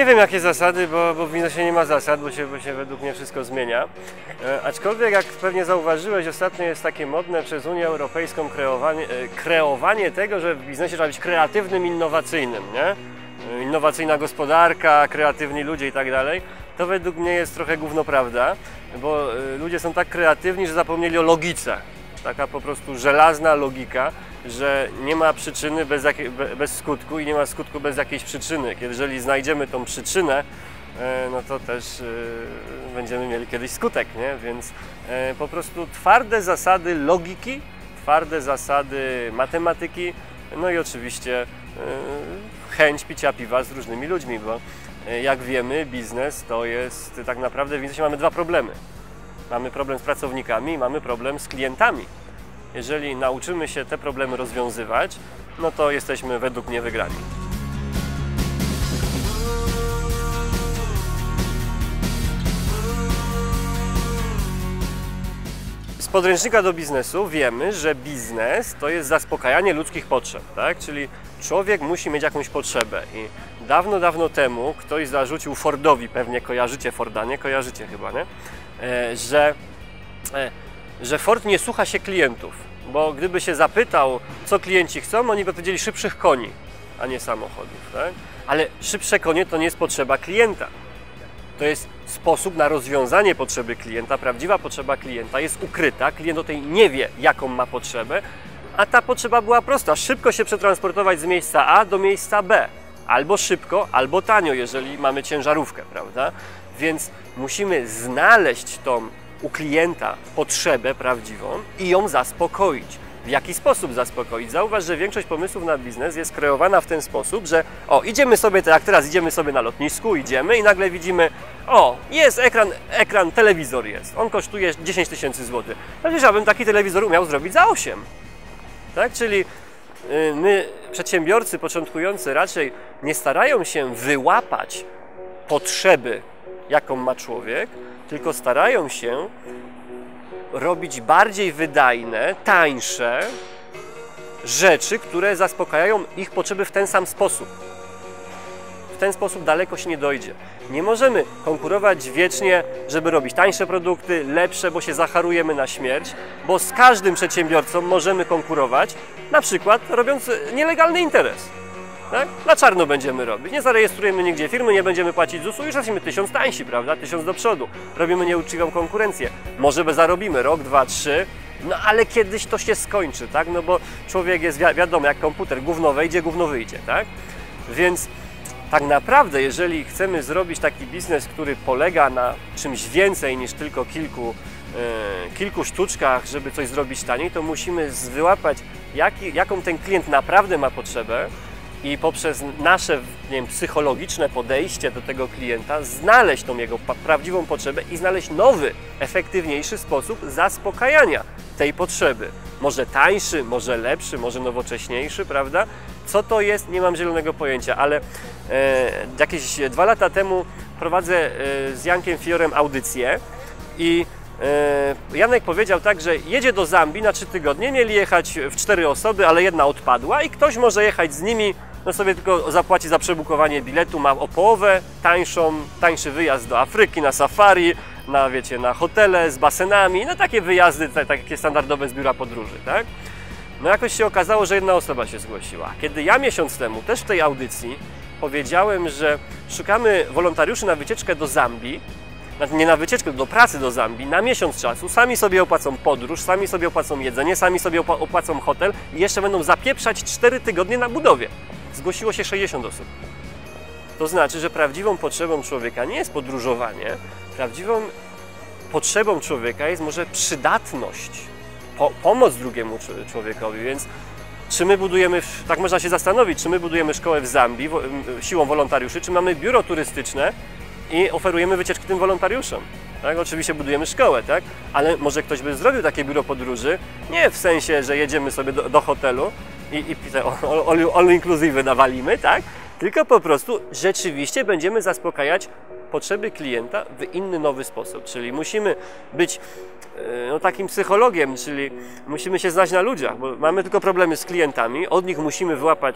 nie wiem jakie zasady, bo w biznesie nie ma zasad, bo się według mnie wszystko zmienia. Aczkolwiek jak pewnie zauważyłeś, ostatnio jest takie modne przez Unię Europejską kreowanie tego, że w biznesie trzeba być kreatywnym, innowacyjnym, nie? Innowacyjna gospodarka, kreatywni ludzie i tak dalej. To według mnie jest trochę gówno prawda, bo ludzie są tak kreatywni, że zapomnieli o logice. Taka po prostu żelazna logika, że nie ma przyczyny bez skutku i nie ma skutku bez jakiejś przyczyny. Jeżeli znajdziemy tą przyczynę, no to też będziemy mieli kiedyś skutek, nie? Więc po prostu twarde zasady logiki, twarde zasady matematyki, no i oczywiście chęć picia piwa z różnymi ludźmi, bo jak wiemy, biznes to jest tak naprawdę, w biznesie mamy dwa problemy. Mamy problem z pracownikami i mamy problem z klientami. Jeżeli nauczymy się te problemy rozwiązywać, no to jesteśmy według mnie wygrani. Z podręcznika do biznesu wiemy, że biznes to jest zaspokajanie ludzkich potrzeb, tak? Czyli człowiek musi mieć jakąś potrzebę i dawno, dawno temu ktoś zarzucił Fordowi, pewnie kojarzycie Forda, nie kojarzycie chyba, nie? Że Ford nie słucha się klientów, bo gdyby się zapytał, co klienci chcą, oni by powiedzieli szybszych koni, a nie samochodów, tak? Ale szybsze konie to nie jest potrzeba klienta. To jest sposób na rozwiązanie potrzeby klienta. Prawdziwa potrzeba klienta jest ukryta. Klient o tej nie wie, jaką ma potrzebę, a ta potrzeba była prosta. Szybko się przetransportować z miejsca A do miejsca B. Albo szybko, albo tanio, jeżeli mamy ciężarówkę, prawda? Więc musimy znaleźć tą u klienta potrzebę prawdziwą i ją zaspokoić. W jaki sposób zaspokoić? Zauważ, że większość pomysłów na biznes jest kreowana w ten sposób, że idziemy sobie, tak jak teraz idziemy sobie na lotnisku, idziemy i nagle widzimy, jest ekran, telewizor jest, on kosztuje 10 000 złotych. Przecież ja bym taki telewizor umiał zrobić za 8. Tak? Czyli my, przedsiębiorcy początkujący, raczej nie starają się wyłapać potrzeby, jaką ma człowiek, tylko starają się robić bardziej wydajne, tańsze rzeczy, które zaspokajają ich potrzeby w ten sam sposób. W ten sposób daleko się nie dojdzie. Nie możemy konkurować wiecznie, żeby robić tańsze produkty, lepsze, bo się zacharujemy na śmierć, bo z każdym przedsiębiorcą możemy konkurować, na przykład robiąc nielegalny interes. Tak? Na czarno będziemy robić, nie zarejestrujemy nigdzie firmy, nie będziemy płacić ZUS-u, już jesteśmy 1000 tańsi, prawda? 1000 do przodu. Robimy nieuczciwą konkurencję. Może zarobimy rok, 2, 3, no ale kiedyś to się skończy, tak? No bo człowiek jest wiadomo, jak komputer, gówno wejdzie, gówno wyjdzie, tak? Więc tak naprawdę, jeżeli chcemy zrobić taki biznes, który polega na czymś więcej niż tylko kilku sztuczkach, żeby coś zrobić taniej, to musimy wyłapać, jaką ten klient naprawdę ma potrzebę, i poprzez nasze, nie wiem, psychologiczne podejście do tego klienta znaleźć tą jego prawdziwą potrzebę i znaleźć nowy, efektywniejszy sposób zaspokajania tej potrzeby. Może tańszy, może lepszy, może nowocześniejszy, prawda? Co to jest? Nie mam zielonego pojęcia, ale jakieś 2 lata temu prowadzę z Jankiem Fiorem audycję i Janek powiedział tak, że jedzie do Zambii na 3 tygodnie, mieli jechać w 4 osoby, ale jedna odpadła i ktoś może jechać z nimi, no sobie tylko zapłaci za przebukowanie biletu, ma o połowę tańszy wyjazd do Afryki, na safari, na hotele z basenami, no takie wyjazdy, takie standardowe z biura podróży, tak? No jakoś się okazało, że jedna osoba się zgłosiła. Kiedy ja miesiąc temu, też w tej audycji, powiedziałem, że szukamy wolontariuszy na wycieczkę do Zambii, nie na wycieczkę, do pracy do Zambii, na miesiąc czasu, sami sobie opłacą podróż, sami sobie opłacą jedzenie, sami sobie opłacą hotel i jeszcze będą zapieprzać 4 tygodnie na budowie. Zgłosiło się 60 osób. To znaczy, że prawdziwą potrzebą człowieka nie jest podróżowanie, prawdziwą potrzebą człowieka jest może przydatność, pomoc drugiemu człowiekowi, więc czy my budujemy, tak można się zastanowić, czy my budujemy szkołę w Zambii siłą wolontariuszy, czy mamy biuro turystyczne i oferujemy wycieczki tym wolontariuszom. Tak? Oczywiście budujemy szkołę, tak? Ale może ktoś by zrobił takie biuro podróży, nie w sensie, że jedziemy sobie do hotelu i all inclusive nawalimy, tak? Tylko po prostu rzeczywiście będziemy zaspokajać potrzeby klienta w inny, nowy sposób. Czyli musimy być takim psychologiem, czyli musimy się znać na ludziach, bo mamy tylko problemy z klientami, od nich musimy wyłapać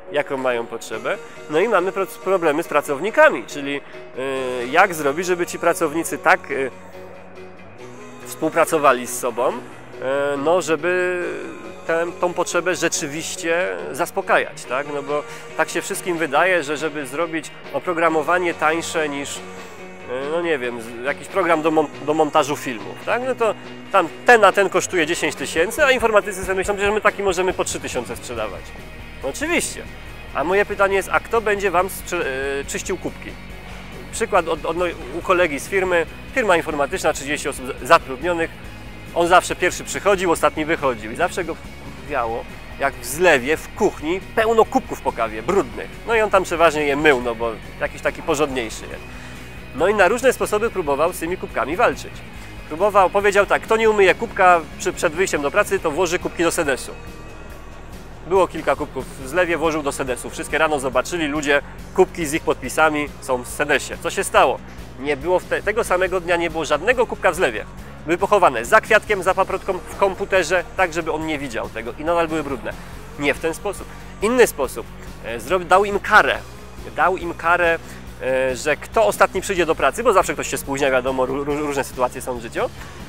jaką mają potrzebę, no i mamy problemy z pracownikami, czyli jak zrobić, żeby ci pracownicy tak współpracowali z sobą, no żeby tą potrzebę rzeczywiście zaspokajać, tak? No bo tak się wszystkim wydaje, że żeby zrobić oprogramowanie tańsze niż, no nie wiem, jakiś program do montażu filmów, tak? No to tam ten a ten kosztuje 10 000, a informatycy sobie myślą, że my taki możemy po 3000 sprzedawać. No oczywiście. A moje pytanie jest, a kto będzie Wam czyścił kubki? Przykład u kolegi z firmy, firma informatyczna, 30 osób zatrudnionych, on zawsze pierwszy przychodził, ostatni wychodził i zawsze go wiało, jak w zlewie, w kuchni, pełno kubków po kawie, brudnych. No i on tam przeważnie je mył, no bo jakiś taki porządniejszy jest. No i na różne sposoby próbował z tymi kubkami walczyć. Powiedział tak, kto nie umyje kubka przed wyjściem do pracy, to włoży kubki do sedesu. Było kilka kubków w zlewie, włożył do sedesu. Wszystkie rano zobaczyli ludzie, kubki z ich podpisami są w sedesie. Co się stało? Nie było tego samego dnia nie było żadnego kubka w zlewie. Były pochowane za kwiatkiem, za paprotką, w komputerze, tak żeby on nie widział tego i nadal były brudne. Nie w ten sposób. Inny sposób. Dał im karę. Dał im karę, że kto ostatni przyjdzie do pracy, bo zawsze ktoś się spóźnia, wiadomo, różne sytuacje są w życiu,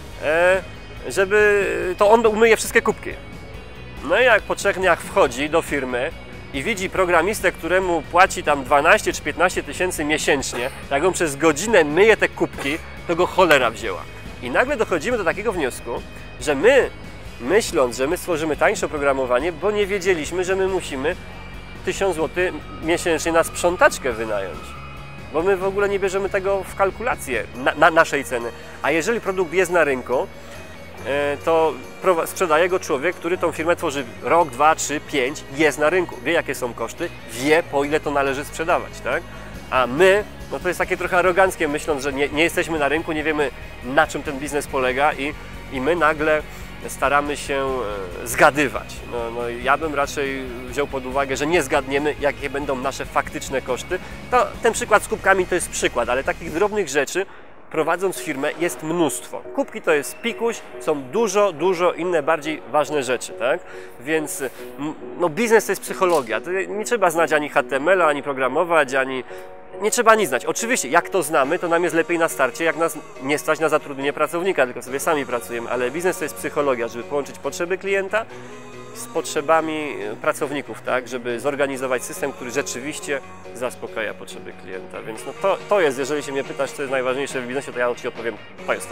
żeby to on umyje wszystkie kubki. No i jak po 3 dniach wchodzi do firmy i widzi programistę, któremu płaci tam 12 czy 15 tysięcy miesięcznie, jak on przez godzinę myje te kubki, to go cholera wzięła. I nagle dochodzimy do takiego wniosku, że my, myśląc, że my stworzymy tańsze oprogramowanie, bo nie wiedzieliśmy, że my musimy 1000 zł miesięcznie na sprzątaczkę wynająć. Bo my w ogóle nie bierzemy tego w kalkulację naszej ceny. A jeżeli produkt jest na rynku, to sprzedaje go człowiek, który tą firmę tworzy rok, 2, 3, 5, jest na rynku, wie jakie są koszty, wie po ile to należy sprzedawać, tak? A my, no to jest takie trochę aroganckie, myśląc, że nie jesteśmy na rynku, nie wiemy na czym ten biznes polega i my nagle staramy się zgadywać. No, ja bym raczej wziął pod uwagę, że nie zgadniemy, jakie będą nasze faktyczne koszty. Ten przykład z kubkami to jest przykład, ale takich drobnych rzeczy prowadząc firmę jest mnóstwo. Kubki to jest pikuś, są dużo inne bardziej ważne rzeczy, tak? Więc no, biznes to jest psychologia. To nie trzeba znać ani HTML-a, ani programować, nie trzeba nic znać. Oczywiście, jak to znamy, to nam jest lepiej na starcie, jak nas nie stać na zatrudnienie pracownika, tylko sobie sami pracujemy, ale biznes to jest psychologia, żeby połączyć potrzeby klienta z potrzebami pracowników, tak, żeby zorganizować system, który rzeczywiście zaspokaja potrzeby klienta. Więc no to jest, jeżeli się mnie pytasz, co jest najważniejsze w biznesie, to ja Ci odpowiem, to jest to.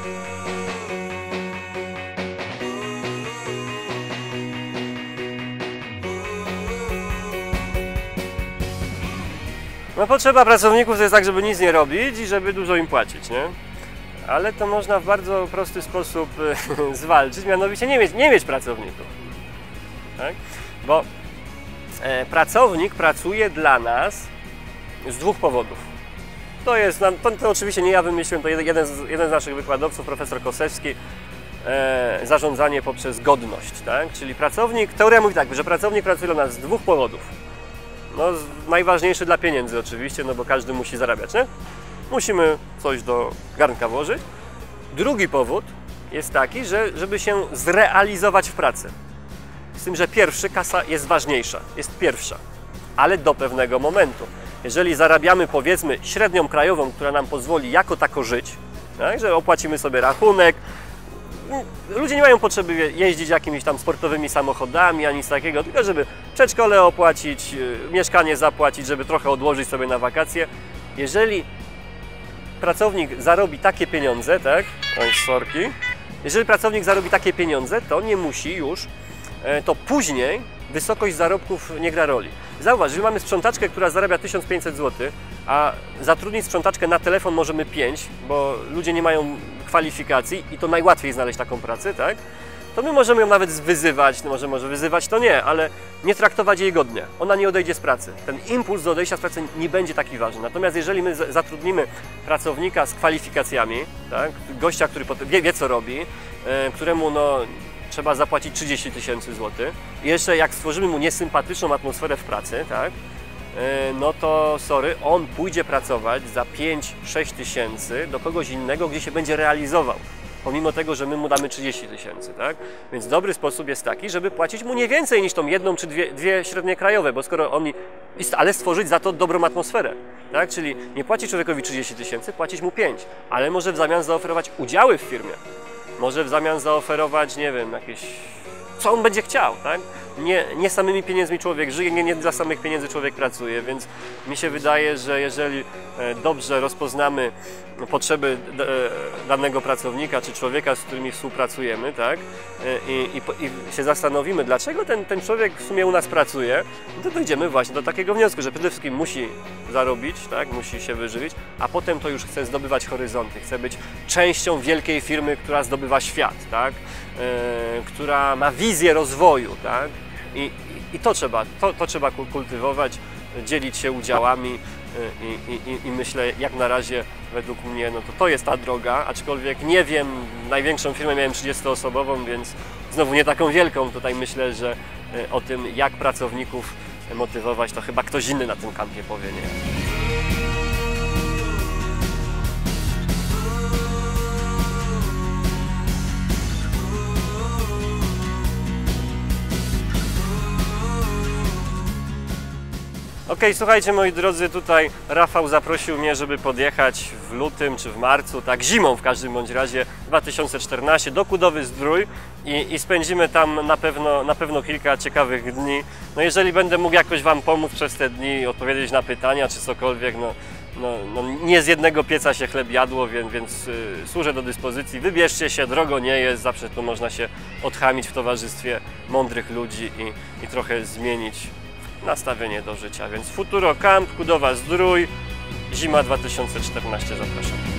No potrzeba pracowników to jest tak, żeby nic nie robić i żeby dużo im płacić, nie? Ale to można w bardzo prosty sposób zwalczyć, mianowicie nie mieć pracowników. Tak? Bo pracownik pracuje dla nas z 2 powodów. To oczywiście nie ja wymyśliłem, to jeden z naszych wykładowców, profesor Kosewski, zarządzanie poprzez godność. Tak? Czyli teoria mówi tak, że pracownik pracuje dla nas z 2 powodów. No, najważniejszy dla pieniędzy oczywiście, no bo każdy musi zarabiać, nie? Musimy coś do garnka włożyć. Drugi powód jest taki, żeby się zrealizować w pracy. Z tym, że pierwszy, kasa jest ważniejsza, jest pierwsza, ale do pewnego momentu. Jeżeli zarabiamy, powiedzmy, średnią krajową, która nam pozwoli jako tako żyć, tak, że opłacimy sobie rachunek, ludzie nie mają potrzeby jeździć jakimiś tam sportowymi samochodami, ani nic takiego, tylko żeby przedszkole opłacić, mieszkanie zapłacić, żeby trochę odłożyć sobie na wakacje. Jeżeli pracownik zarobi takie pieniądze, tak, jeżeli pracownik zarobi takie pieniądze, to nie musi już, to później wysokość zarobków nie gra roli. Zauważ, że mamy sprzątaczkę, która zarabia 1500 zł, a zatrudnić sprzątaczkę na telefon możemy 5, bo ludzie nie mają kwalifikacji i to najłatwiej znaleźć taką pracę, tak? To my możemy ją nawet wyzywać, no może wyzywać to nie, ale nie traktować jej godnie. Ona nie odejdzie z pracy. Ten impuls do odejścia z pracy nie będzie taki ważny. Natomiast jeżeli my zatrudnimy pracownika z kwalifikacjami, tak? Gościa, który wie co robi, któremu no, trzeba zapłacić 30 000 złotych i jeszcze jak stworzymy mu niesympatyczną atmosferę w pracy, tak? No to sorry, on pójdzie pracować za 5-6 tysięcy do kogoś innego, gdzie się będzie realizował. pomimo tego, że my mu damy 30 000, tak? Więc dobry sposób jest taki, żeby płacić mu nie więcej niż tą jedną czy dwie średnie krajowe, bo skoro oni, ale stworzyć za to dobrą atmosferę, tak? Czyli nie płacić człowiekowi 30 000, płacić mu 5, ale może w zamian zaoferować udziały w firmie, może w zamian zaoferować, nie wiem, jakieś, co on będzie chciał, tak? Nie samymi pieniędzmi człowiek żyje, nie dla samych pieniędzy człowiek pracuje, więc mi się wydaje, że jeżeli dobrze rozpoznamy potrzeby danego pracownika czy człowieka, z którymi współpracujemy, tak? I się zastanowimy, dlaczego ten człowiek w sumie u nas pracuje, to dojdziemy właśnie do takiego wniosku, że przede wszystkim musi zarobić, tak? Musi się wyżywić, a potem to już chce zdobywać horyzonty, chce być częścią wielkiej firmy, która zdobywa świat, tak? Która ma wizję rozwoju, tak? I to trzeba kultywować, dzielić się udziałami i myślę, jak na razie według mnie, no to jest ta droga, aczkolwiek nie wiem, największą firmę miałem 30-osobową, więc znowu nie taką wielką, tutaj myślę, że o tym, jak pracowników motywować, to chyba ktoś inny na tym kampie powie, nie? Okej, słuchajcie moi drodzy, tutaj Rafał zaprosił mnie, żeby podjechać w lutym czy w marcu, tak zimą w każdym bądź razie 2014 do Kudowy-Zdrój i spędzimy tam na pewno kilka ciekawych dni. No jeżeli będę mógł jakoś Wam pomóc przez te dni, odpowiedzieć na pytania czy cokolwiek, no nie z jednego pieca się chleb jadło, więc służę do dyspozycji. Wybierzcie się, drogo nie jest, zawsze tu można się odchamić w towarzystwie mądrych ludzi i trochę zmienić nastawienie do życia, więc Futuro Camp, Kudowa-Zdrój, zima 2014, zapraszam.